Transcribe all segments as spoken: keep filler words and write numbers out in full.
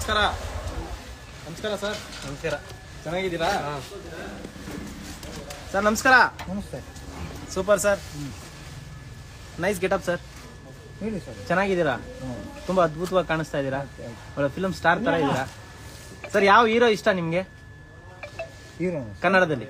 ನಮಸ್ಕಾರ ನಮಸ್ಕಾರ ಸರ್. ನಮಸ್ಕಾರ, ಚೆನ್ನಾಗಿದ್ದೀರಾ? ಸರ್ ನಮಸ್ಕಾರ. ನಮಸ್ತೆ. Super sir, nice getup sir. ಹೇಳಿ ಸರ್. ಚೆನ್ನಾಗಿದ್ದೀರಾ? ತುಂಬ ಅದ್ಭುತವಾಗಿ ಕಾಣಿಸ್ತಾ ಇದ್ದೀರಾ, ಒಳ್ಳೆ ಫಿಲ್ಮ್ ಸ್ಟಾರ್ ಥರ ಇದ್ದೀರಾ ಸರ್. ಯಾವ ಹೀರೋ ಇಷ್ಟ ನಿಮಗೆ ಹೀರೋ ಕನ್ನಡದಲ್ಲಿ?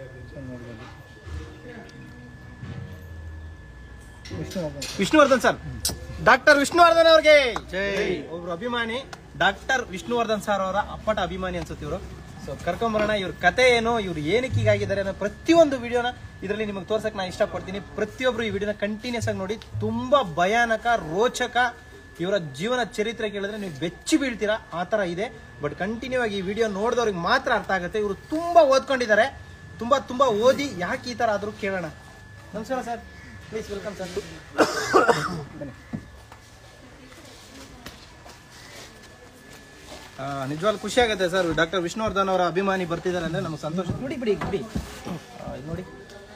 ವಿಷ್ಣುವರ್ಧನ್. ವಿಷ್ಣುವರ್ಧನ್ ಸರ್. ಡಾಕ್ಟರ್ ವಿಷ್ಣುವರ್ಧನ್ ಅವ್ರಿಗೆ ಜೈ. ಒಬ್ರು ಅಭಿಮಾನಿ ಡಾಕ್ಟರ್ ವಿಷ್ಣುವರ್ಧನ್ ಸರ್ ಅವರ ಅಪ್ಪಟ ಅಭಿಮಾನಿ ಅನ್ಸುತ್ತೆ ಇವರು. ಸೊ ಕರ್ಕೊಂಬರೋಣ, ಇವ್ರ ಕತೆ ಏನು, ಇವ್ರು ಏನಕ್ಕೆ ಹೀಗಾಗಿದ್ದಾರೆ ಅನ್ನೋ ಪ್ರತಿಯೊಂದು ವಿಡಿಯೋನ ಇದರಲ್ಲಿ ನಿಮಗೆ ತೋರ್ಸಕ್ಕೆ ನಾನು ಇಷ್ಟಪಡ್ತೀನಿ. ಪ್ರತಿಯೊಬ್ಬರು ಈ ವಿಡಿಯೋನ ಕಂಟಿನ್ಯೂಸ್ ಆಗಿ ನೋಡಿ. ತುಂಬಾ ಭಯಾನಕ, ರೋಚಕ, ಇವರ ಜೀವನ ಚರಿತ್ರೆ ಕೇಳಿದ್ರೆ ನೀವು ಬೆಚ್ಚಿ ಬೀಳ್ತೀರಾ, ಆ ಥರ ಇದೆ. ಬಟ್ ಕಂಟಿನ್ಯೂ ಆಗಿ ಈ ವಿಡಿಯೋ ನೋಡಿದವ್ರಿಗೆ ಮಾತ್ರ ಅರ್ಥ ಆಗುತ್ತೆ. ಇವರು ತುಂಬಾ ಓದ್ಕೊಂಡಿದ್ದಾರೆ, ತುಂಬಾ ತುಂಬಾ ಓದಿ ಯಾಕೆ ಈ ಥರ ಆದರೂ ಕೇಳೋಣ. ನಮಸ್ಕಾರ ಸರ್, ಪ್ಲೀಸ್ ವೆಲ್ಕಮ್ ಸರ್. ಬನ್ನಿ. ನಿಜವಾಗ್ಲೂ ಖುಷಿ ಆಗುತ್ತೆ ಸರ್. ಡಾಕ್ಟರ್ ವಿಷ್ಣುವರ್ಧನ್ ಅವರ ಅಭಿಮಾನಿ ಬರ್ತಿದ್ದಾರೆ ಅಂದ್ರೆ ನಮ್ಗೆ ಸಂತೋಷ. ನೋಡಿ ಬಿಡಿ ಬಿಡಿ ನೋಡಿ,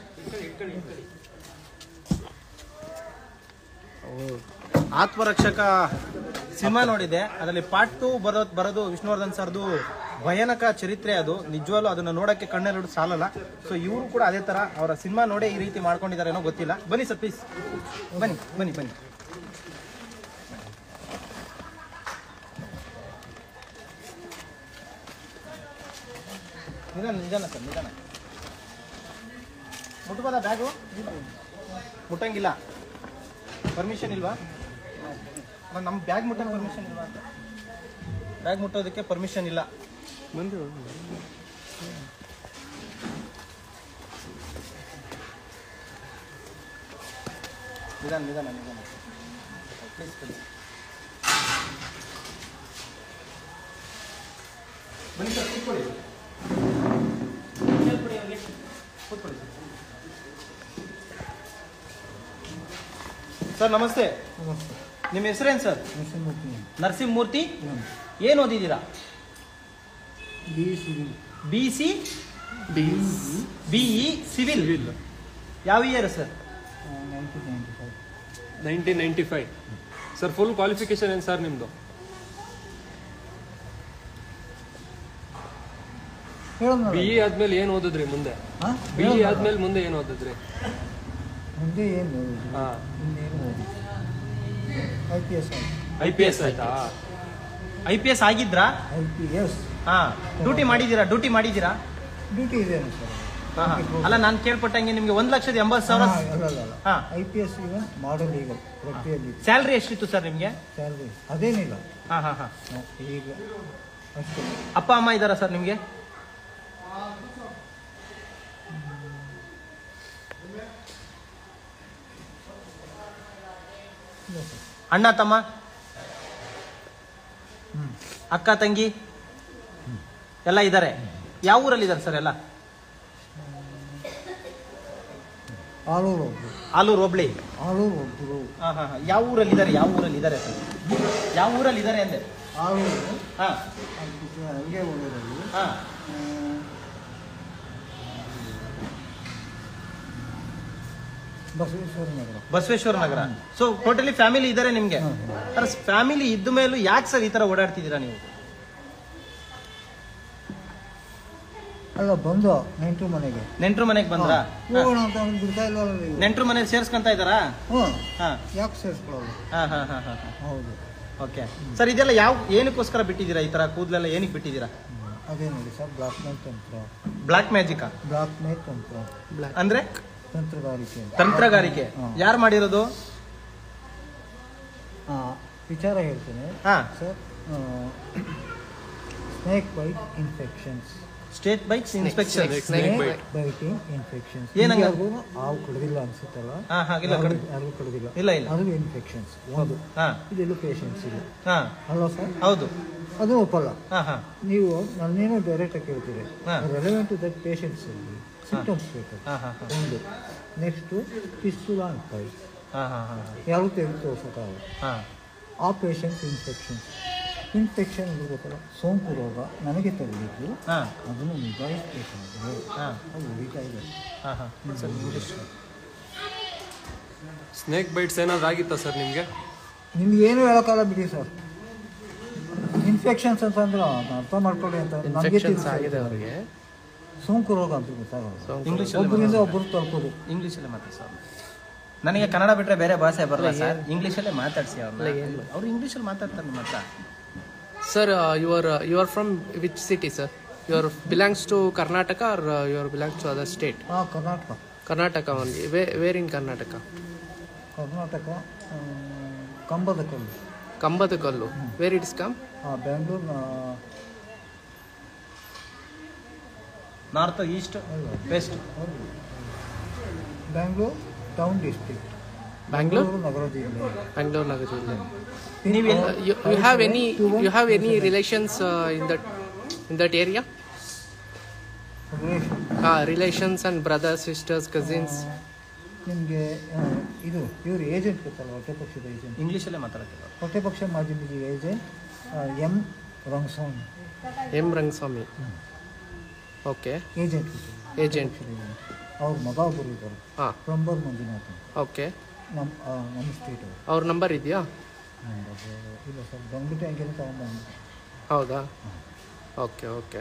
ಆತ್ಮರಕ್ಷಕ ಸಿನಿಮಾ ನೋಡಿದೆ. ಅದರಲ್ಲಿ ಪಾರ್ಟ್ ಟು ಬರೋದು ಬರೋದು ವಿಷ್ಣುವರ್ಧನ್ ಸರ್ದು ಭಯಾನಕ ಚರಿತ್ರೆ. ಅದು ನಿಜವಾಗ್ಲೂ ಅದನ್ನ ನೋಡಕ್ಕೆ ಕಣ್ಣೆರಡು ಸಾಲಲ್ಲ. ಸೊ ಇವರು ಕೂಡ ಅದೇ ತರ ಅವರ ಸಿನಿಮಾ ನೋಡೇ ಈ ರೀತಿ ಮಾಡ್ಕೊಂಡಿದ್ದಾರೆ ಏನೋ ಗೊತ್ತಿಲ್ಲ. ಬನ್ನಿ ಸರ್, ಪ್ಲೀಸ್ ಬನ್ನಿ ಬನ್ನಿ ಬನ್ನಿ. ನಿಧಾನ ನಿಧಾನ ಸರ್, ನಿಧಾನ. ಮುಟ್ಬೋದಾ ಬ್ಯಾಗು? ಮುಟ್ಟಂಗಿಲ್ಲ, ಪರ್ಮಿಷನ್ ಇಲ್ವಾ? ನಮ್ಮ ಬ್ಯಾಗ್ ಮುಟ್ಟೋಕೆ ಪರ್ಮಿಷನ್ ಇಲ್ವಾ ಅಂತ? ಬ್ಯಾಗ್ ಮುಟ್ಟೋದಕ್ಕೆ ಪರ್ಮಿಷನ್ ಇಲ್ಲ. ಬಂದು ನಿಧಾನ ನಿಧಾನ ನಿಧಾನ ಪ್ಲೀಸ್ ಪ್ಲೀಸ್ ಬನ್ನಿ ಸರ್, ಕೂತ್ಕೊಳ್ಳಿ. ಕೂತ್ಕೊಳ್ಳಿ ಸರ್. ನಮಸ್ತೆ. ನಮಸ್ತೆ. ನಿಮ್ಮ ಹೆಸರೇನು ಸರ್? ನರಸಿಂಹಮೂರ್ತಿ. ನರಸಿಂಹಮೂರ್ತಿ. ಏನು ಓದಿದ್ದೀರಾ? B civil. B C B E civil. ಯಾವ year sir? Nineteen ninety five sir. Full qualification ಏನು ಸರ್ ನಿಮ್ಮದು? ಬಿ ಇ ಆದ್ಮೇಲೆ ಏನು ಓದಿದ್ರಿ ಮುಂದೆ? ಬಿ ಇ ಆದ್ಮೇಲೆ ಮುಂದೆ ಏನು ಓದಿದ್ರಿ? ಮುಂದೆ ಏನು? ಹಾಂ, ಮುಂದೆ ಏನು ಓದಿ? I P S. I P S ಆಯ್ತಾ? ಐ ಪಿ ಎಸ್ ಆಗಿದ್ರಾ? I P S. ಹಾ, ಡ್ಯೂಟಿ ಮಾಡಿದ್ದೀರಾ? ಡ್ಯೂಟಿ ಮಾಡಿದ್ದೀರಾ? ಡ್ಯೂಟಿ ಇದೆಯಾ ಸರ್? ಹಾ ಹಾ. ಅಲ್ಲ, ನಾನು ಕೇಳ್ಪಟ್ಟಂಗೆ ನಿಮ್ಗೆ ಒಂದ್ ಲಕ್ಷದ ಎಂಬತ್ತು ಸಾವಿರ. ಹಾ, ಐ ಪಿ ಎಸ್ ಇವನ್ ಮಾಡಲ್ ಈಗ ಪ್ರತಿಯಲ್ಲಿ. ಸ್ಯಾಲ್ರಿ ಎಷ್ಟಿತ್ತು ಸರ್ ನಿಮ್ಗೆ? ಸ್ಯಾಲ್ರಿ ಅದೇನಿಲ್ಲ. ಹಾ ಹಾ ಹಾ. ಈಗ ಅಷ್ಟೇ. ಅಪ್ಪ ಅಮ್ಮ ಇದ್ದಾರಾ ಸರ್ ನಿಮ್ಗೆ? ಅಣ್ಣ ತಮ್ಮ, ಅಕ್ಕ ತಂಗಿ ಎಲ್ಲ ಇದ್ದಾರೆ. ಯಾವ ಊರಲ್ಲಿ ಇದ್ದಾರೆ ಸರ್ ಎಲ್ಲ? ಆಲೂರು ಒಬ್ರು. ಆಲೂರು ಹೋಬ್ಳಿ. ಆಲೂರು ಒಬ್ರು. ಹಾ ಹಾ ಹಾ. ಯಾವ ಊರಲ್ಲಿ ಇದ್ದಾರೆ? ಯಾವ ಊರಲ್ಲಿ ಇದ್ದಾರೆ ಸರ್? ಯಾವ ಊರಲ್ಲಿ ಇದ್ದಾರೆ ಅಂದೆ? ಆಲೂರು. ಹಾ ಹಂಗೆ ಊರಲ್ಲಿ. ಹಾ. Basaveshwara Nagar. Basaveshwara Nagar. So totally family ಇದ್ದಾರೆ ನಿಮ್ಗೆ? ಸರ್ ಫ್ಯಾಮಿಲಿ ಇದ್ದ ಮೇಲೂ ಯಾಕೆ ಸರ್ ಈ ತರ ಓಡಾಡ್ತಿದ್ದೀರಾ ನೀವು? ಅಲ್ಲ, ಬಂದು ನೆಂಟ್ರು ಮನೆಗೆ. ನೆಂಟ್ರು ಮನೆಗೆ ಬಂದ್ರ? ಹೋಗೋಣ ಅಂತ ಬಿಡ್ತಾ ಇಲ್ವಲ್ಲ ನೀವು? ನೆಂಟ್ರು ಮನೇಲಿ ಸೇರ್ಸ್ಕೊಂತ ಇದ್ದಾರಾ? ಹ್ಞೂ. ಹಾ. ಯಾಕೆ ಸೇರಿಸ್ಕೊಳ್ಳೋದು? ಹಾ ಹಾ ಹಾ ಹಾ. ಹೌದು. ಓಕೆ ಸರ್, ಇದೆಲ್ಲ ಯಾವ ಏನಕ್ಕೋಸ್ಕರ ಬಿಟ್ಟಿದ್ದೀರಾ? ಈ ತರ ಕೂದಲೆಲ್ಲ ಏನಕ್ಕೆ ಬಿಟ್ಟಿದ್ದೀರಾ? ಅದೇ ನೋಡಿ ಸರ್, ಬ್ಲಾಕ್ ಮೇಲ್ ತಂತ್ರ. ಬ್ಲಾಕ್ ಮ್ಯಾಜಿಕಾ? ಬ್ಲಾಕ್ ಮೇಲ್ ತಂತ್ರ ಅಂದ್ರೆ ತಂತ್ರಗಾರಿಕೆ. ತಂತ್ರಗಾರಿಕೆ ಯಾರು ಮಾಡಿರೋದು? ವಿಚಾರ ಹೇಳ್ತೇನೆ ಹಾ sir. Snake bite infections. State bikes inspection. Snake biting infections. ಏನಂಗ? ಹಾವು ಕಡಿದಿಲ್ಲ ಅನ್ಸುತ್ತಲ್ಲ? ಹಾ ಹಾಗಿಲ್ಲ, ಯಾರಿಗೂ ಕಡಿದಿಲ್ಲ. ಇಲ್ಲ ಇಲ್ಲ. ಅದು ಇನ್ಫೆಕ್ಷನ್ಸ್ ಒಂದು. ಹಾ, ಇದೆಲ್ಲ ಪೇಷಂಟ್ಸ್ ಇದೆ. ಹಾ ಅಲ್ವಾ ಸರ್? ಹೌದು. ಅದು ಒಪ್ಪಲ್ಲ. ಹಾ ಹಾ. ನೀವು ನನ್ನೇನೋ ಡೈರೆಕ್ಟಾಗಿ ಕೇಳ್ತೀರಿ. ಹಾ. Relevant to that patients symptoms ಬೇಕು. ಹಾ ಹಾ ಹಾ. ಒಂದು. ನೆಕ್ಸ್ಟು ಪಿಸ್ತೂಲ ಅಂತ ಹಾ ಹಾ ಹಾ. ಯಾರು ತೆಗೆದು ತೋರ್ಸೋಕ್ಕಾಗಲ್ಲ. ಹಾ. ಆ ಪೇಷಂಟ್ಸ್ ಇನ್ಫೆಕ್ಷನ್ಸ್. ಇನ್ಫೆಕ್ಷನ್ ಇರ್ಬೇಕಲ್ಲ, ಸೋಂಕು ರೋಗ ನನಗೆ ತರಲಿದ್ದು ಅದನ್ನು ನಿಭಾಯಿಸಬೇಕಾದ್ರೆ ಅದು ಉಳಿತಾ ಇದೆ. ಸ್ನೇಕ್ ಬೈಟ್ಸ್ ಏನಾದ್ರು ಆಗಿತ್ತಾ ಸರ್ ನಿಮಗೆ? ನಿಮ್ಗೆ ಏನು ಹೇಳೋಕ್ಕಲ್ಲ ಬಿಡಿ ಸರ್. ನಿಮ್ಮ ಇನ್ಫೆಕ್ಷನ್ಸ್ ಅಂತಂದ್ರೆ ಅದ್ನ ಅರ್ಥ ಮಾಡ್ಕೊಳ್ಳಿ ಅಂತ ನಮಗೆ ಇನ್ಫೆಕ್ಷನ್ಸ್ ಆಗಿದೆ ಅವರಿಗೆ. ಸೋಂಕು ರೋಗ ಅಂತ ಗೊತ್ತಾಗೋದು. ಇಂಗ್ಲಿಷ್ ಒಬ್ಬರಿಂದ ಒಬ್ಬರು ತಲುಪೋದು. ಇಂಗ್ಲೀಷಲ್ಲೇ ಮಾತಾಡಿ ಸರ್. ನನಗೆ ಕನ್ನಡ ಬಿಟ್ಟರೆ ಬೇರೆ ಭಾಷೆ ಬರಲ್ಲ ಸರ್. ಇಂಗ್ಲೀಷಲ್ಲೇ ಮಾತಾಡಿಸಿ ಅವ್ರನ್ನ. ಅವ್ರು ಇಂಗ್ಲೀಷಲ್ಲಿ ಮಾತಾಡ್ತಾರೆ ನಿಮ್ಮ ಹತ್ರ. Sir you are you are from which city sir? You are belongs to Karnataka are you are belongs to other state? ಹಾಂ, Karnataka. Karnataka only. Where in Karnataka? Karnataka ಕಂಬದ ಕಲ್ಲು. ಕಂಬದ ಕಲ್ಲು. Where it's come? Bangalore north, east, west. Bangalore town district. Bangalore ನಗರ ಜಿಲ್ಲೆ. ಬ್ಯಾಂಗ್ಳೂರ್ ನಗರ ಜಿಲ್ಲೆ. ನೀವು you, you have any you have any relations uh, in that in that area? Relation. Ah, relations and brothers, sisters, cousins. ನಿಮಗೆ ಇದು ಇವರು ಏಜೆಂಟ್ ಗೊತ್ತಲ್ಲ, ಹೊಟ್ಟೆ ಪಕ್ಷದ ಏಜೆಂಟ್. ಇಂಗ್ಲೀಷಲ್ಲೇ ಮಾತಾಡ್ತೀವಿ. ಹೊಟ್ಟೆ ಪಕ್ಷ ಮಾಜಿ agent M Rangaswamy. M Rangaswamy. Okay. Agent agent. ಅವ್ರ ಮಗ ಒಬ್ಬರು ಇದ್ದಾರೆ. ಹಾಂ. ಪ್ರಂಬರ್ ಮಂಜುನಾಥ್. ಓಕೆ. ನಮ್ಮ ನಮ್ಮ ಸ್ಟೇಟ್ ಅವರು. ಅವ್ರ ನಂಬರ್ ಇದೆಯಾ? ಇಲ್ಲ ಸರ್, ಬಂದ್ಬಿಟ್ಟು ಹಂಗೇನೆ ತಗೊಂಡು. ಹೌದಾ? Okay okay.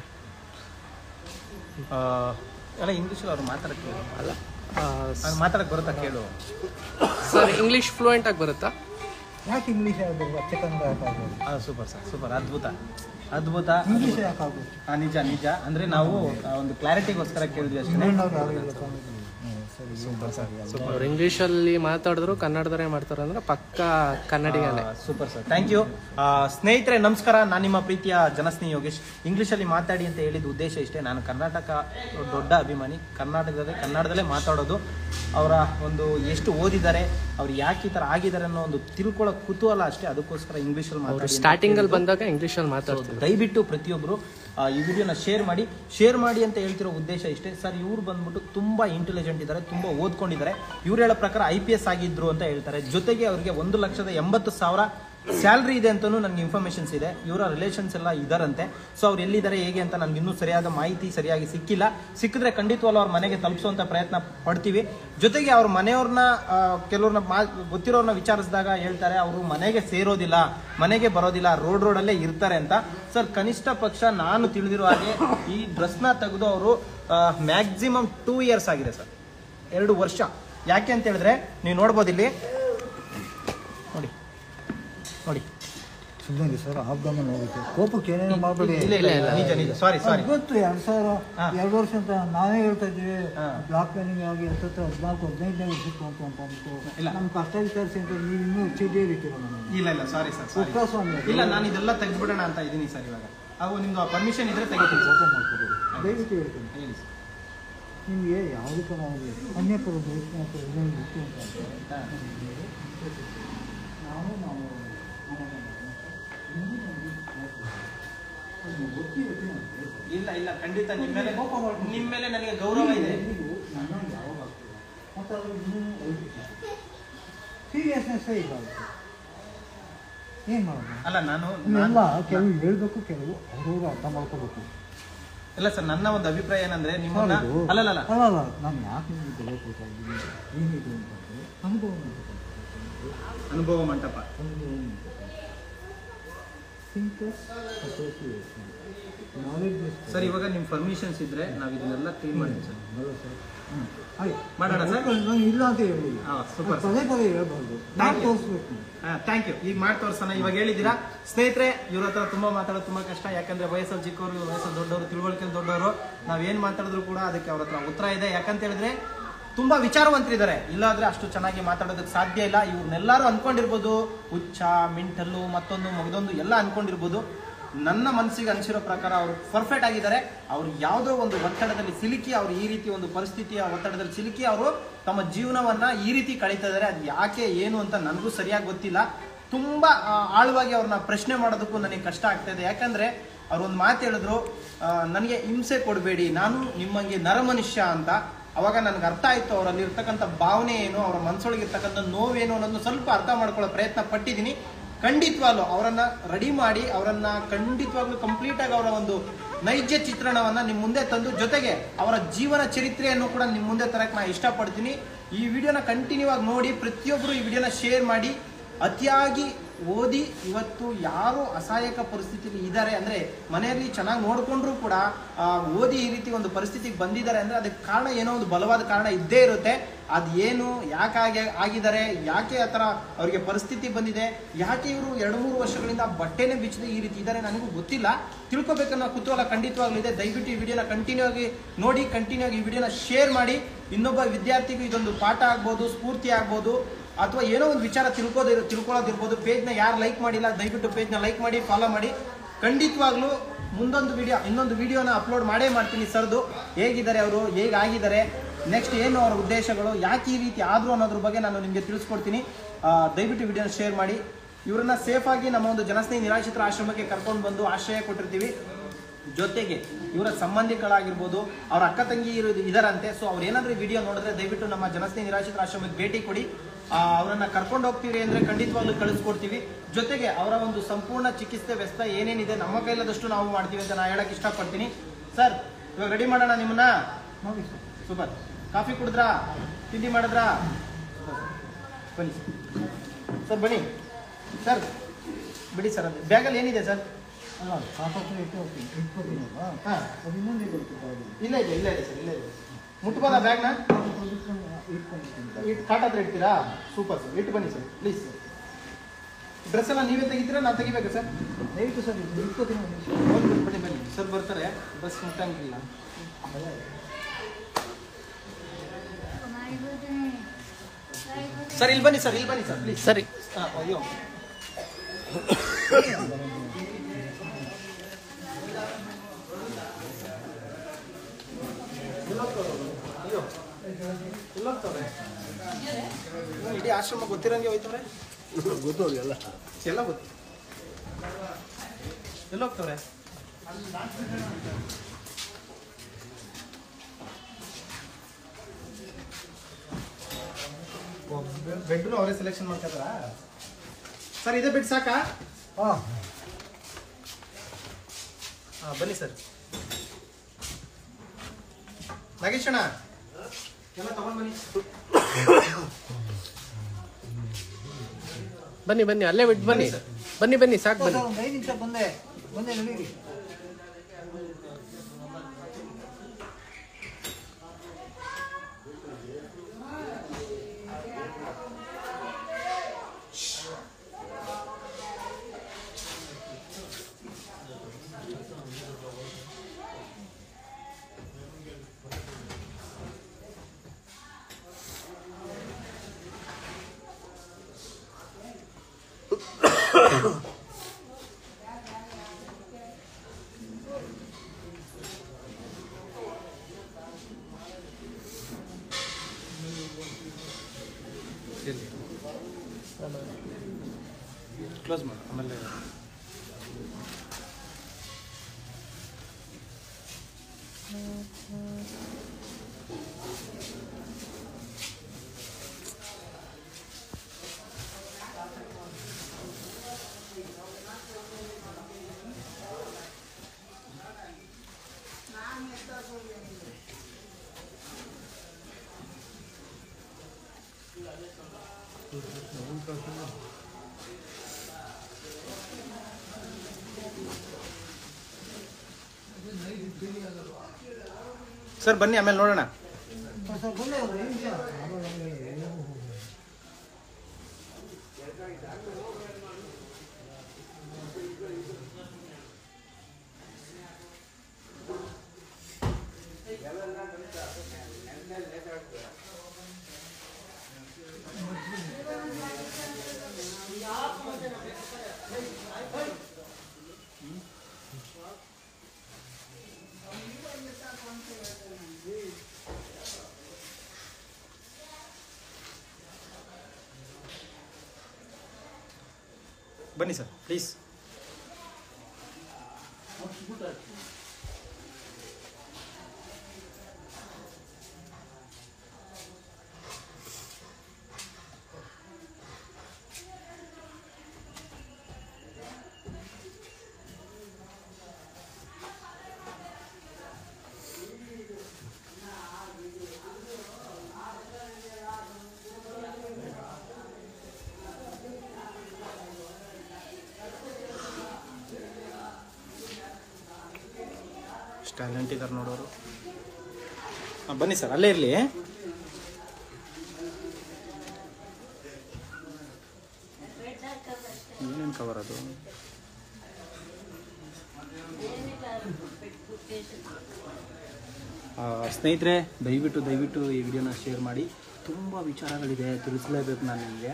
ಎಲ್ಲ ಇಂಗ್ಲೀಷಲ್ಲಿ ಅವ್ರು ಮಾತಾಡಕ್ಕೆ ಅಲ್ಲ ಅವ್ರು ಮಾತಾಡಕ್ಕೆ ಬರುತ್ತಾ ಕೇಳು ಸರ್. ಇಂಗ್ಲೀಷ್ ಫ್ಲೂಯೆಂಟ್ ಆಗಿ ಬರುತ್ತಾ? ಯಾಕೆ ಇಂಗ್ಲೀಷ್ ಆಗ್ಬೋದು, ಅಚ್ಚ ಕನ್ನಡ ಯಾಕಾಗ್ಬೋದು? ಹಾಂ, ಸೂಪರ್ ಸರ್, ಸೂಪರ್, ಅದ್ಭುತ ಅದ್ಭುತ. ಇಂಗ್ಲೀಷ್ ಯಾಕಾಗ್ಬೋದು? ಹಾಂ, ನಿಜ ನಿಜ. ಅಂದರೆ ನಾವು ಒಂದು ಕ್ಲಾರಿಟಿಗೋಸ್ಕರ ಕೇಳಿದ್ವಿ ಅಷ್ಟೇ. ಇಂಗ್ಲೆಂಡ್ನವ್ರು ಯಾರು ಇಲ್ಲ ತಾನೇ? ಸರಿ, ಸೂಪರ್ ಸರ್, ಸೂಪರ್. ಅವ್ರು ಇಂಗ್ಲೀಷಲ್ಲಿ ಮಾತಾಡಿದ್ರು ಕನ್ನಡದವರೇ ಮಾಡ್ತಾರೆ ಅಂದ್ರೆ ಪಕ್ಕ ಕನ್ನಡಿಗನೇ. Super sir, thank you. ಸ್ನೇಹಿತರೆ ನಮಸ್ಕಾರ, ನಾನು ನಿಮ್ಮ ಪ್ರೀತಿಯ ಜನಸ್ನೇಹಿ ಯೋಗೇಶ್. ಇಂಗ್ಲೀಷಲ್ಲಿ ಮಾತಾಡಿ ಅಂತ ಹೇಳಿದ ಉದ್ದೇಶ ಇಷ್ಟೇ. ನಾನು ಕರ್ನಾಟಕ ದೊಡ್ಡ ಅಭಿಮಾನಿ. ಕರ್ನಾಟಕದಲ್ಲಿ ಕನ್ನಡದಲ್ಲೇ ಮಾತಾಡೋದು. ಅವರ ಒಂದು ಎಷ್ಟು ಓದಿದ್ದಾರೆ, ಅವ್ರು ಯಾಕೆ ಈ ಥರ ಆಗಿದ್ದಾರೆ ಅನ್ನೋ ಒಂದು ತಿಳ್ಕೊಳ್ಳೋ ಕುತೂಹಲ ಅಷ್ಟೇ. ಅದಕ್ಕೋಸ್ಕರ ಇಂಗ್ಲೀಷಲ್ಲಿ ಮಾತಾಡಿ. ಸ್ಟಾರ್ಟಿಂಗ್ ಅಲ್ಲಿ ಬಂದಾಗ ಇಂಗ್ಲೀಷಲ್ಲಿ ಮಾತಾಡ್ತಾರೆ. ದಯವಿಟ್ಟು ಪ್ರತಿಯೊಬ್ಬರು ಈ ವಿಡಿಯೋನ ಶೇರ್ ಮಾಡಿ ಶೇರ್ ಮಾಡಿ ಅಂತ ಹೇಳ್ತಿರೋ ಉದ್ದೇಶ ಇಷ್ಟೇ ಸರ್. ಇವ್ರು ಬಂದ್ಬಿಟ್ಟು ತುಂಬ ಇಂಟೆಲಿಜೆಂಟ್ ಇದ್ದಾರೆ, ತುಂಬ ಓದ್ಕೊಂಡಿದ್ದಾರೆ. ಇವ್ರು ಹೇಳೋ ಪ್ರಕಾರ ಐ ಪಿ ಎಸ್ ಆಗಿದ್ರು ಅಂತ ಹೇಳ್ತಾರೆ. ಜೊತೆಗೆ ಅವರಿಗೆ ಒಂದು ಲಕ್ಷದ ಎಂಬತ್ತು ಸಾವಿರ ಸ್ಯಾಲ್ರಿ ಇದೆ ಅಂತಲೂ ನನಗೆ ಇನ್ಫಾರ್ಮೇಷನ್ಸ್ ಇದೆ. ಇವರ ರಿಲೇಷನ್ಸ್ ಎಲ್ಲ ಇದಾರಂತೆ. ಸೊ ಅವ್ರು ಎಲ್ಲಿದ್ದಾರೆ ಹೇಗೆ ಅಂತ ನನಗೆ ಇನ್ನೂ ಸರಿಯಾದ ಮಾಹಿತಿ ಸರಿಯಾಗಿ ಸಿಕ್ಕಿಲ್ಲ. ಸಿಕ್ಕಿದ್ರೆ ಖಂಡಿತವಲ್ಲ ಅವ್ರ ಮನೆಗೆ ತಲುಪಿಸುವಂಥ ಪ್ರಯತ್ನ ಪಡ್ತೀವಿ. ಜೊತೆಗೆ ಅವ್ರ ಮನೆಯವ್ರನ್ನ ಕೆಲವ್ರನ್ನ ಮಾ ಗೊತ್ತಿರೋರನ್ನ ವಿಚಾರಿಸಿದಾಗ ಹೇಳ್ತಾರೆ ಅವರು ಮನೆಗೆ ಸೇರೋದಿಲ್ಲ, ಮನೆಗೆ ಬರೋದಿಲ್ಲ, ರೋಡ್ ರೋಡಲ್ಲೇ ಇರ್ತಾರೆ ಅಂತ. ಸರ್ ಕನಿಷ್ಠ ಪಕ್ಷ ನಾನು ತಿಳಿದಿರೋ ಹಾಗೆ ಈ ಡ್ರೆಸ್ನ ತೆಗೆದು ಅವರು ಮ್ಯಾಕ್ಸಿಮಮ್ ಟೂ ಇಯರ್ಸ್ ಆಗಿದೆ ಸರ್, ಎರಡು ವರ್ಷ. ಯಾಕೆ ಅಂತ ಹೇಳಿದ್ರೆ ನೀವು ನೋಡ್ಬೋದು ಇಲ್ಲಿ ನೋಡಿ ನೋಡಿ ಸುಮ್ಮನೆ ಸರ್, ಆಬ್ದಮ್ಮ ನೋಡಿದ್ದೆ. ಕೋಪಕ್ಕೆ ಏನೇನೋ ಮಾಡಬೇಡಿ. ನಿಜ ನಿಜ, ಸಾರಿ ಸಾರಿ. ಗೊತ್ತು ಎರಡು ಸಾವಿರ ಎರಡು ವರ್ಷ ಅಂತ ನಾವೇ ಹೇಳ್ತಾ ಇದ್ವಿ. ಬ್ಲಾಕ್ ಮೇಲಿಂಗ್ ಆಗಿ ಹತ್ತತ್ರ ಹದಿನಾಲ್ಕು ಹದಿನೈದನೇ ವರ್ಷಕ್ಕೆ ಅಂತ ಅಂತ ಅಂದ್ಬಿಟ್ಟು ನಮ್ಮ ಕಷ್ಟ ವಿಚಾರಿಸಿ ಅಂತ ನೀವು ಇನ್ನೂ ಚೀಟಿ ಇರ್ತೀರ ನನಗೆ. ಇಲ್ಲ ಇಲ್ಲ, ಸಾರಿ ಸರ್, ಸಾರಿ. ಇಲ್ಲ, ನಾನು ಇದೆಲ್ಲ ತೆಗೆದ್ಬಿಡೋಣ ಅಂತ ಇದ್ದೀನಿ ಸರ್. ಇವಾಗ ಅವು ನಿಮ್ದು ಪರ್ಮಿಷನ್ ಇದ್ರೆ ತೆಗಿತೀನಿ ಸರ್. ಓಪನ್ ಮಾಡ್ಕೊಬೋದು, ದಯವಿಟ್ಟು ಹೇಳ್ತೀನಿ. ಹೇಳಿ ಸರ್. ನಿಮಗೆ ಯಾವುದಕ್ಕೂ ನಾವು ಅನ್ಯಪರ ದೃಷ್ಟಿ ಅಂತ ನಾವು ನಾವು ಇಲ್ಲ ಇಲ್ಲ, ಖಂಡಿತ ನಿಮ್ಮ ಮೇಲೆ ನಿಮ್ಮ ಮೇಲೆ ನನಗೆ ಗೌರವ ಇದೆ. ಮತ್ತು ಅದು ಇನ್ನೂ ಸೀರಿಯಸ್ನೆಸ್ಸೇ ಇಲ್ಲ. ಏನು ಮಾಡೋದು? ಅಲ್ಲ ನಾನು ಎಲ್ಲ ಕೆಲವು ಹೇಳ್ಬೇಕು, ಕೆಲವು ಅವರು ಅರ್ಥ ಮಾಡ್ಕೋಬೇಕು. ಇಲ್ಲ ಸರ್, ನನ್ನ ಒಂದು ಅಭಿಪ್ರಾಯ ಏನಂದ್ರೆ ನಿಮ್ಮನ್ನ ಅಲ್ಲ ಅಲ್ಲ ಅಲ್ಲ ನಾನು ಯಾಕೆ ನಿಮಗೆ ಬೆಲೆ ಕೊಡ್ತಾ ಇದ್ದೀನಿ ಏನಿದೆ ಅಂತಂದರೆ ಅನುಭವ ಮಂಟಪ. ಅನುಭವ ಮಂಟಪ ಅನುಭವ ಮಂಟಪ ಥಿಂಕರ್ಸ್ ಅಸೋಸಿಯೇಷನ್ ನಾಲೆಡ್ಜ್. ಸರ್ ಇವಾಗ ನಿಮ್ಮ ಪರ್ಮಿಷನ್ಸ್ ಇದ್ರೆ ನಾವು ಇದನ್ನೆಲ್ಲ ಕ್ಲೀನ್ ಮಾಡಿ ಸರ್. ಹೌದು ಸರ್, ಹ್ಞೂ ಆಯ್ತು ಮಾಡೋಣ ಸರ್. ನಾನು ಇಲ್ಲ ಅಂತ ಹೇಳ್ಬೋದು. ಹಾಂ, ಸೂಪರ್. ಪದೇ ಪದೇ ಹೇಳ್ಬಾರ್ದು, ನಾನು ತೋರಿಸ್ಬೇಕು. Thank you. ಈಗ ಮಾಡಿ ತೋರಿಸೋಣ. ಇವಾಗ ಹೇಳಿದ್ದೀರಾ ಸ್ನೇಹಿತರೆ, ಇವ್ರ ಹತ್ರ ತುಂಬಾ ಮಾತಾಡೋದು ತುಂಬಾ ಕಷ್ಟ. ಯಾಕಂದ್ರೆ ವಯಸ್ಸಲ್ಲಿ ಚಿಕ್ಕವರು, ವಯಸ್ಸಲ್ಲಿ ದೊಡ್ಡವರು, ತಿಳುವಳಿಕೆ ದೊಡ್ಡವರು. ನಾವೇನ್ ಮಾತಾಡಿದ್ರು ಕೂಡ ಅದಕ್ಕೆ ಅವ್ರ ಹತ್ರ ಉತ್ತರ ಇದೆ. ಯಾಕಂತ ಹೇಳಿದ್ರೆ ತುಂಬಾ ವಿಚಾರವಂತರಿದ್ದಾರೆ. ಇಲ್ಲಾಂದ್ರೆ ಅಷ್ಟು ಚೆನ್ನಾಗಿ ಮಾತಾಡೋದಕ್ಕೆ ಸಾಧ್ಯ ಇಲ್ಲ. ಇವ್ರನ್ನೆಲ್ಲರೂ ಅನ್ಕೊಂಡಿರ್ಬೋದು ಹುಚ್ಚ, ಮಿಂಟಲ್ಲು, ಮತ್ತೊಂದು ಮಗದೊಂದು ಎಲ್ಲ ಅನ್ಕೊಂಡಿರ್ಬೋದು. ನನ್ನ ಮನಸ್ಸಿಗೆ ಅನಿಸಿರೋ ಪ್ರಕಾರ ಅವರು ಪರ್ಫೆಕ್ಟ್ ಆಗಿದ್ದಾರೆ. ಅವ್ರು ಯಾವುದೋ ಒಂದು ಒತ್ತಡದಲ್ಲಿ ಸಿಲುಕಿ, ಅವ್ರು ಈ ರೀತಿ ಒಂದು ಪರಿಸ್ಥಿತಿಯ ಒತ್ತಡದಲ್ಲಿ ಸಿಲುಕಿ ಅವರು ತಮ್ಮ ಜೀವನವನ್ನ ಈ ರೀತಿ ಕಳೀತಾ ಇದ್ದಾರೆ. ಅದು ಯಾಕೆ ಏನು ಅಂತ ನನಗೂ ಸರಿಯಾಗಿ ಗೊತ್ತಿಲ್ಲ. ತುಂಬಾ ಆಳವಾಗಿ ಅವ್ರನ್ನ ಪ್ರಶ್ನೆ ಮಾಡೋದಕ್ಕೂ ನನಗೆ ಕಷ್ಟ ಆಗ್ತಾ ಇದೆ. ಯಾಕಂದ್ರೆ ಅವ್ರು ಒಂದು ಮಾತು ಹೇಳಿದ್ರು, ನನಗೆ ಹಿಂಸೆ ಕೊಡಬೇಡಿ, ನಾನು ನಿಮ್ಮಂಗೆ ನರಮನುಷ್ಯ ಅಂತ. ಅವಾಗ ನನಗೆ ಅರ್ಥ ಆಯ್ತು ಅವರಲ್ಲಿ ಇರ್ತಕ್ಕಂಥ ಭಾವನೆ ಏನು, ಅವರ ಮನಸ್ಸೊಳಗೆ ಇರ್ತಕ್ಕಂಥ ನೋವೇನು ಅನ್ನೋದನ್ನು ಸ್ವಲ್ಪ ಅರ್ಥ ಮಾಡ್ಕೊಳ್ಳೋ ಪ್ರಯತ್ನ ಪಟ್ಟಿದ್ದೀನಿ. ಖಂಡಿತವಾಗ್ಲೂ ಅವರನ್ನ ರೆಡಿ ಮಾಡಿ ಅವರನ್ನ ಖಂಡಿತವಾಗ್ಲೂ ಕಂಪ್ಲೀಟ್ ಆಗಿ ಅವರ ಒಂದು ನೈಜ ಚಿತ್ರಣವನ್ನ ನಿಮ್ಮ ಮುಂದೆ ತಂದು, ಜೊತೆಗೆ ಅವರ ಜೀವನ ಚರಿತ್ರೆಯನ್ನು ಕೂಡ ನಿಮ್ಮ ಮುಂದೆ ತರಕ್ಕೆ ನಾನು ಇಷ್ಟಪಡ್ತೀನಿ. ಈ ವಿಡಿಯೋನ ಕಂಟಿನ್ಯೂ ಆಗಿ ನೋಡಿ, ಪ್ರತಿಯೊಬ್ಬರು ಈ ವಿಡಿಯೋನ ಶೇರ್ ಮಾಡಿ. ಅತಿಯಾಗಿ ಓದಿ ಇವತ್ತು ಯಾರು ಅಸಹಾಯಕ ಪರಿಸ್ಥಿತಿಲಿ ಇದ್ದಾರೆ ಅಂದರೆ ಮನೆಯಲ್ಲಿ ಚೆನ್ನಾಗಿ ನೋಡಿಕೊಂಡ್ರೂ ಕೂಡ ಓದಿ ಈ ರೀತಿ ಒಂದು ಪರಿಸ್ಥಿತಿಗೆ ಬಂದಿದ್ದಾರೆ ಅಂದರೆ ಅದಕ್ಕೆ ಕಾರಣ ಏನೋ ಒಂದು ಬಲವಾದ ಕಾರಣ ಇದ್ದೇ ಇರುತ್ತೆ. ಅದು ಏನು ಯಾಕೆ ಆಗಿದ್ದಾರೆ, ಯಾಕೆ ಆ ಥರ ಅವರಿಗೆ ಪರಿಸ್ಥಿತಿ ಬಂದಿದೆ, ಯಾಕೆ ಇವರು ಎರಡು ಮೂರು ವರ್ಷಗಳಿಂದ ಬಟ್ಟೆನೇ ಬಿಚ್ಚದೆ ಈ ರೀತಿ ಇದ್ದಾರೆ ನನಗೂ ಗೊತ್ತಿಲ್ಲ. ತಿಳ್ಕೊಬೇಕನ್ನೋ ಕುತೂಹಲ ಖಂಡಿತವಾಗ್ಲೂ ಇದೆ. ದಯವಿಟ್ಟು ಈ ವಿಡಿಯೋನ ಕಂಟಿನ್ಯೂ ಆಗಿ ನೋಡಿ, ಕಂಟಿನ್ಯೂ ಆಗಿ ಈ ವಿಡಿಯೋನ ಶೇರ್ ಮಾಡಿ. ಇನ್ನೊಬ್ಬ ವಿದ್ಯಾರ್ಥಿಗೂ ಇದೊಂದು ಪಾಠ ಆಗ್ಬೋದು, ಸ್ಫೂರ್ತಿ ಆಗ್ಬೋದು, ಅಥವಾ ಏನೋ ಒಂದು ವಿಚಾರ ತಿಳ್ಕೋದಿರೋ ತಿಳ್ಕೊಳ್ಳೋದಿರ್ಬೋದು. ಪೇಜ್ನ ಯಾರು ಲೈಕ್ ಮಾಡಿಲ್ಲ ದಯವಿಟ್ಟು ಪೇಜ್ನ ಲೈಕ್ ಮಾಡಿ, ಫಾಲೋ ಮಾಡಿ. ಖಂಡಿತವಾಗ್ಲೂ ಮುಂದೊಂದು ವಿಡಿಯೋ ಇನ್ನೊಂದು ವಿಡಿಯೋನ ಅಪ್ಲೋಡ್ ಮಾಡೇ ಮಾಡ್ತೀನಿ ಸರ್ದು. ಹೇಗಿದ್ದಾರೆ ಅವರು, ಹೇಗಾಗಿದ್ದಾರೆ, ನೆಕ್ಸ್ಟ್ ಏನು ಅವರ ಉದ್ದೇಶಗಳು, ಯಾಕೆ ಈ ರೀತಿ ಆದರೂ ಅನ್ನೋದ್ರ ಬಗ್ಗೆ ನಾನು ನಿಮಗೆ ತಿಳಿಸ್ಕೊಡ್ತೀನಿ. ದಯವಿಟ್ಟು ವಿಡಿಯೋನ ಶೇರ್ ಮಾಡಿ. ಇವರನ್ನ ಸೇಫಾಗಿ ನಮ್ಮ ಒಂದು ಜನಸ್ನೇಹಿ ನಿರಾಶ್ರಿತರ ಆಶ್ರಮಕ್ಕೆ ಕರ್ಕೊಂಡು ಬಂದು ಆಶ್ರಯ ಕೊಟ್ಟಿರ್ತೀವಿ. ಜೊತೆಗೆ ಇವರ ಸಂಬಂಧಿಗಳಾಗಿರ್ಬೋದು, ಅವ್ರ ಅಕ್ಕ ತಂಗಿ ಇರೋದು ಇದರಂತೆ. ಸೊ ಅವ್ರು ಏನಾದರೂ ವಿಡಿಯೋ ನೋಡಿದ್ರೆ ದಯವಿಟ್ಟು ನಮ್ಮ ಜನಸ್ನೇಹಿ ನಿರಾಶ್ರಿತರ ಆಶ್ರಮಕ್ಕೆ ಭೇಟಿ ಕೊಡಿ. ಅವರನ್ನ ಕರ್ಕೊಂಡು ಹೋಗ್ತೀವಿ ಅಂದರೆ ಖಂಡಿತವಾಗ್ಲೂ ಕಳಿಸ್ಕೊಡ್ತೀವಿ. ಜೊತೆಗೆ ಅವರ ಒಂದು ಸಂಪೂರ್ಣ ಚಿಕಿತ್ಸೆ ವ್ಯವಸ್ಥೆ ಏನೇನಿದೆ ನಮ್ಮ ಕೈಲಾದಷ್ಟು ನಾವು ಮಾಡ್ತೀವಿ ಅಂತ ನಾನು ಹೇಳಕ್ಕೆ ಇಷ್ಟಪಡ್ತೀನಿ. ಸರ್ ಇವಾಗ ರೆಡಿ ಮಾಡೋಣ ನಿಮ್ಮನ್ನ. ನೋಡಿ ಸರ್. ಸೂಪರ್. ಕಾಫಿ ಕುಡಿದ್ರಾ, ತಿಂಡಿ ಮಾಡಿದ್ರಾ? ಬನ್ನಿ ಸರ್, ಬನ್ನಿ ಸರ್, ಬಿಡಿ ಸರ್. ಅದು ಬ್ಯಾಗಲ್ಲಿ ಏನಿದೆ ಸರ್? ಅಲ್ಲ ಆಸ್ಪತ್ರೆ ಇಟ್ಟು ಹೋಗ್ತೀನಿ ಇಟ್ಕೊತೀನಿ ಅಲ್ವಾ, ಹಾಂ, ಅದು ಇನ್ನೊಂದು ಇಟ್ಕೊಳ್ತೀನಿ. ಇಲ್ಲ ಇದೆ ಇಲ್ಲ ಇದೆ ಸರ್, ಇಲ್ಲ ಇದೆ. ಮುಟ್ಬೋದಾ ಬ್ಯಾಗ್ನ? ಇಟ್ಕೊಂಡಿದ್ದೀನಿ. ಇಟ್ಟು ಕಾಟ ಹತ್ರ ಇಡ್ತೀರಾ? ಸೂಪರ್ ಸರ್, ಇಟ್ಟು ಬನ್ನಿ ಸರ್ ಪ್ಲೀಸ್ ಸರ್. ಡ್ರೆಸ್ ಎಲ್ಲ ನೀವೇ ತೆಗಿತೀರಾ ನಾನು ತೆಗಿಬೇಕಾ ಸರ್? ದಯವಿಟ್ಟು ಸರ್ ಇದು ಇಟ್ಕೊತೀನಿ. ಒಂದು ಬನ್ನಿ ಬನ್ನಿ ಸರ್, ಬರ್ತಾರೆ, ಬಸ್ ಮುಟ್ಟಂಗಿಲ್ಲ. ಸರ್ ಇಲ್ಲಿ ಬನ್ನಿ ಸರ್, ಇಲ್ಲಿ ಬನ್ನಿ ಸರ್ ಪ್ಲೀಸ್. ಸರಿ. ಹಾಂ, ಅಯ್ಯೋ ಅಯ್ಯೋ ಎಲ್ಲೋಗ್ತವ್ರೆ? ಇಡೀ ಆಶ್ರಮ ಗೊತ್ತಿರಂಗೆ ಹೋಯ್ತವ್ರೆ. ಗೊತ್ತವ್ರಿ ಎಲ್ಲ ಎಲ್ಲ ಗೊತ್ತು. ಎಲ್ಲೋಗ್ತವ್ರೆ? ಬೆಡ್ನು ಅವರೇ ಸೆಲೆಕ್ಷನ್ ಮಾಡ್ಕೊತಾರ ಸರ್? ಇದೇ ಬೆಡ್ ಸಾಕಾ? ಹಾಂ ಹಾಂ, ಬನ್ನಿ ಸರ್. ನಾಗೇಶ್ ಅಣ್ಣ ಎಲ್ಲ ತಗೊಂಡು ಬನ್ನಿ. ಬನ್ನಿ ಬನ್ನಿ, ಅಲ್ಲೇ ಬಿಟ್ಟು ಬನ್ನಿ. ಬನ್ನಿ ಬನ್ನಿ, ಸಾಕು ಬನ್ನಿ. ಒಂದು ಐದು ನಿಮಿಷ ಬಂದೆ ಬಂದೆ ನಡೀರಿ. ಕ್ಲೋಸ್ ಮಾಡಿ ಆಮೇಲೆ ಸರ್ ಬನ್ನಿ, ಆಮೇಲೆ ನೋಡೋಣ. ಸರ್ ಬಂದೆ ಒಂದು ಐದು ನಿಮಿಷ. ಬನ್ನಿ ಸರ್ ಪ್ಲೀಸ್. ಟ್ಯಾಲೆಂಟ್ ಇದ್ದಾರೆ ನೋಡೋರು. ಹಾಂ ಬನ್ನಿ ಸರ್, ಅಲ್ಲೇ ಇರಲಿ. ಏನೇನು ಕವರ್ ಅದು? ಸ್ನೇಹಿತರೆ, ದಯವಿಟ್ಟು ದಯವಿಟ್ಟು ಈ ವಿಡಿಯೋನ ಶೇರ್ ಮಾಡಿ. ತುಂಬ ವಿಚಾರಗಳಿದೆ, ತಿಳಿಸಲೇಬೇಕು ನಾನು ನಿಮಗೆ.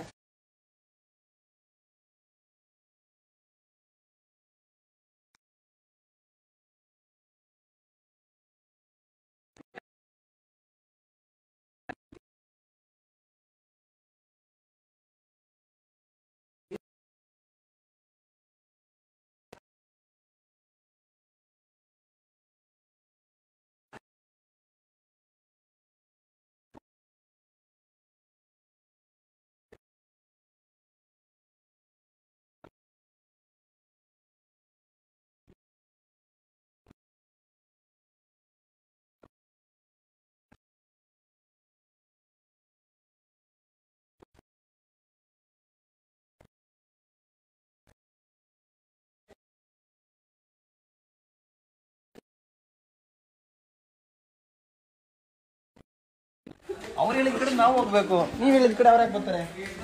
ಅವ್ರು ಹೇಳಿದ ಕಡೆ ನಾವು ಹೋಗ್ಬೇಕು, ನೀವು ಹೇಳಿದ ಕಡೆ ಅವ್ರಾಗ ಬರ್ತಾರೆ.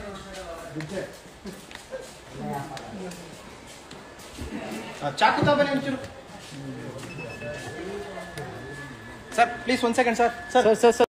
ಚಾಕು ತಗೊಬನ್ನಿ ಒಂಚೂರು. Sir please one second sir. Sir sir sir